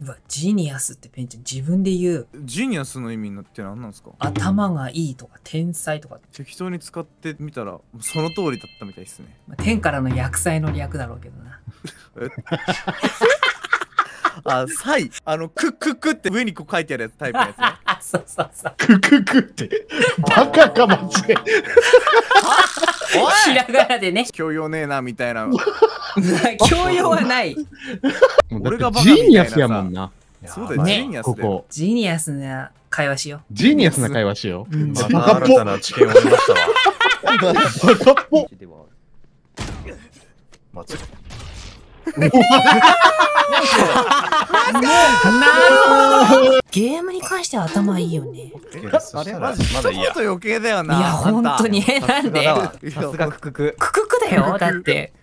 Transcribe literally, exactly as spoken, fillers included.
うわ、ジーニアスってペンちゃん自分で言う。 ジーニアスの意味って何なんですか？ 頭がいいとか天才とか。 適当に使ってみたらその通りだったみたいですね。 まあ、天からの薬剤の略だろうけどな。 あ、サイ。あの、クックックって上にこう書いてあるやつ、タイプのやつね。 あ、そうそうそう。 クククってバカかマジで。 ひらがなでね。 教養ねえなみたいな。 教養はない。 俺がバカジみたいなさーニアスやもんな。 そうだよ、 ねジーニアスだよ。 ここジーニアスな会話しよジーニアスな会話しよう。 う。うん、 また新たな知見を得ましたわ。 バカっぽ。 まずなるほど。ゲームに関しては頭いいよね。 あれマジまだいいや。 ちょっと余計だよな。 いや、本当に。え、なんでさすがククク。 クククだよ。だって。